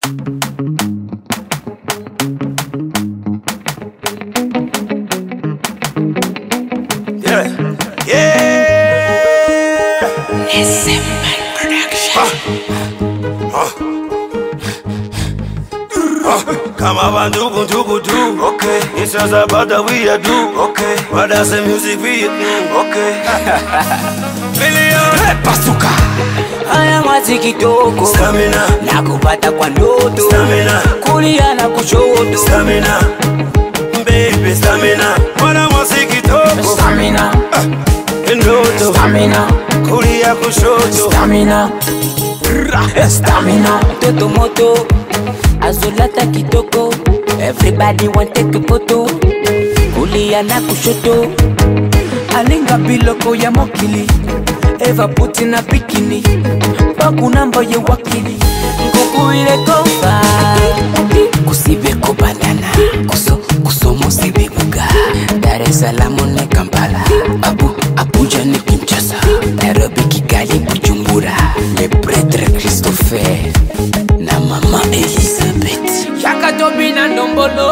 Come on, do, okay. It's just about that we are do, okay. But that's the music we do, okay. Million Pasuka haya mwazi kitoko stamina, nakupata kwa ndoto stamina, kulia na kushoto stamina, baby stamina. Mwana mwazi kitoko stamina, ndoto stamina, kulia kushoto stamina, stamina. Toto moto azolata kitoko, everybody want take a photo, kulia na kushoto. Alinga biloko ya mokili, Eva puti na bikini, baku namba ye wakili, nguku ile kofa, kusibe ko banana, kusomo sibe buga, Dar es Salaam ne Kampala, Abuja ne Kinshasa, Nairobi Kigali Bujumbura, le prêtre Christopher na mama Elizabeth, Shaka Tobina Ndombolo,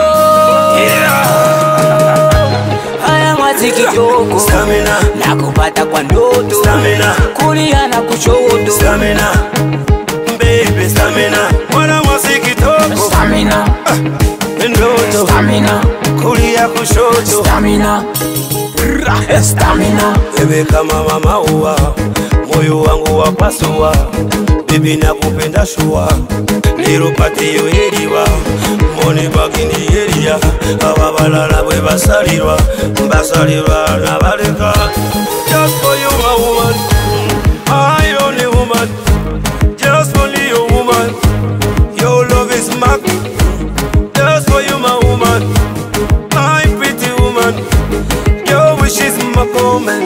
haya mwazi kitoko stamina, nakupata kwa ndoto stamina, kulia na kushoto stamina, baby stamina. Mwana mwazi kitoko stamina, ndoto stamina, kulia kushoto stamina, stamina. Wewe kama mama uwa, moyo wangu wapasua, bibi nakupenda shua, nirupati yo eriwa, moni bagini eria, ababalala bwe basalirwa, basalirwa nabaleka. Just for you my woman, I only woman, just only your woman, your love is my, just for you my woman, my pretty woman, your wish is my comment.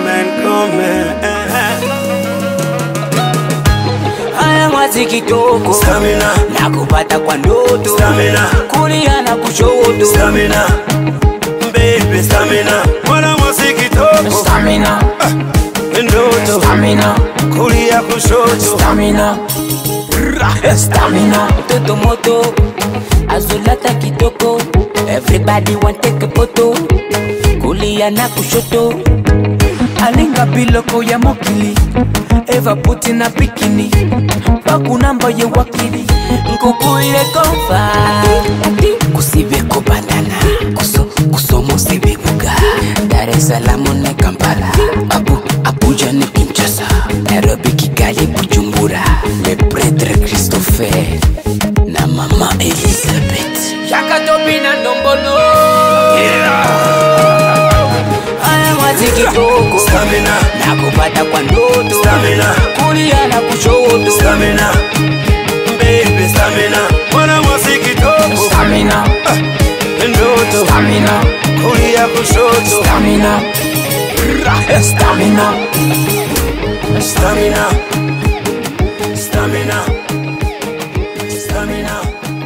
Haya mwazi kitoko Stamina, nakupata kwa ndoto stamina, kulia na kushoto stamina, baby stamina. Mwana mwazi kitoko stamina, ndoto stamina, kulia kushoto stamina, stamina. Toto moto azolata kitoko, everybody want take a photo, kulia na kushoto. Alinga biloko ya mokili, Eva puti na bikini, baku namba ye wakili, nguku ile kofa, kusibe ko banana, kusomo sibe buga, Dar es Salaam ne Kampala, Abuja ne Kinshasa, Nairobi Kigali Bujumbura, le prêtre Christopher na mama Elizabeth, Shaka Tobina Ndombolo, haya mwazi kitoko stamina, nakupata kwa ndoto stamina, kulia na kushoto stamina, baby stamina. Mwana mwazi kitoko stamina, ndoto stamina, kulia kushoto stamina, stamina, stamina, stamina, stamina.